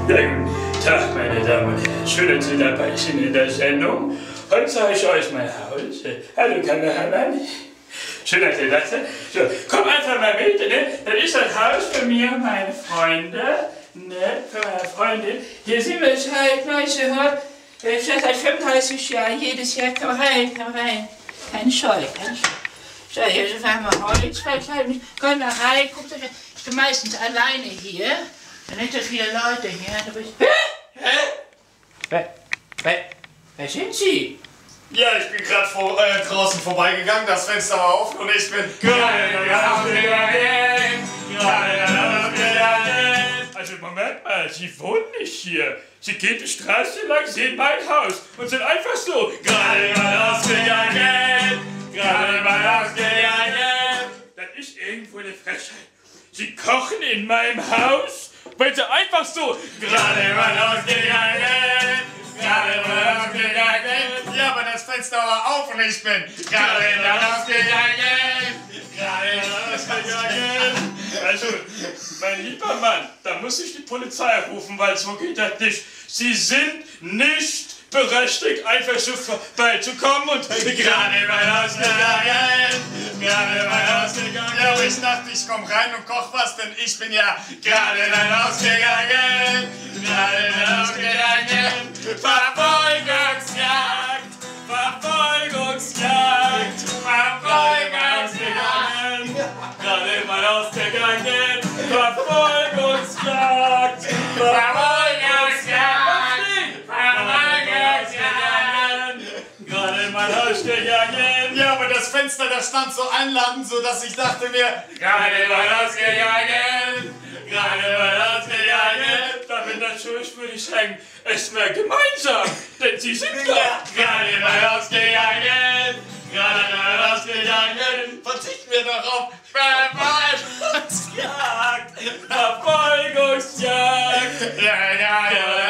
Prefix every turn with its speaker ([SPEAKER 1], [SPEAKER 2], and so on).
[SPEAKER 1] Ja, guten Tag, meine Damen und Herren. Schön, dass Sie dabei sind in der Sendung. Heute zeige ich euch mein Haus. Hallo, Kameramann. Schön, dass ihr das seid. So, komm einfach mal mit. Ne? Das ist das Haus von mir und meine Freunde. Ne? Von meiner Freundin. Hier sind wir seit 35 Jahren. Jedes Jahr. Komm rein, komm rein. Keine Scheu, keine Scheu. So, hier sind wir Holz. Komm mal rein, guckt euch an. Ich bin meistens alleine hier. Sind nicht so viele Leute hier. Du bist... Wer sind Sie?
[SPEAKER 2] Ja, ich bin gerade draußen vorbeigegangen, das Fenster war offen und ich bin...
[SPEAKER 1] Also Moment mal, Sie wohnen nicht hier. Sie gehen die Straße lang, sehen mein Haus und sind einfach so gerade mal ausgegangen, gerade mal ausgegangen. Das ist irgendwo eine Frechheit. Sie kochen in meinem Haus, weil Sie einfach so gerade mal ausgegangen, gerade mal ausgegangen.
[SPEAKER 2] Ja, aber das Fenster war auf und ich bin
[SPEAKER 1] Gerade mal ausgegangen, gerade mal ausgegangen. Also, mein lieber Mann, da muss ich die Polizei rufen, weil so geht das nicht. Sie sind nicht berechtigt, einfach so vorbeizukommen und gerade mal ausgegangen, gerade mal ausgegangen.
[SPEAKER 2] Ja, aber ich dachte, ich komm rein und koch was, denn ich bin ja
[SPEAKER 1] Gerade mal ausgegangen, gerade mal ausgegangen. Verfolgungsjagd, Verfolgungsjagd, Verfolgungsjagd. Gerade mal ausgegangen, Verfolgungsjagd, Verfolgungsjagd, Verfolgungsjagd. Gerade mal ausgegangen.
[SPEAKER 2] Ja, aber das Fenster, das stand so einladend, so dass ich dachte mir,
[SPEAKER 1] Gerade mal ausgegangen, gerade mal ausgegangen. Damit natürlich würde ich sagen, es wäre gemeinsam, denn Sie sind da. Gerade mal ausgegangen, gerade mal ausgegangen.
[SPEAKER 2] verzichten wir darauf.
[SPEAKER 1] Verfolgungsjagd, Verfolgungsjagd. Ja, ja, ja.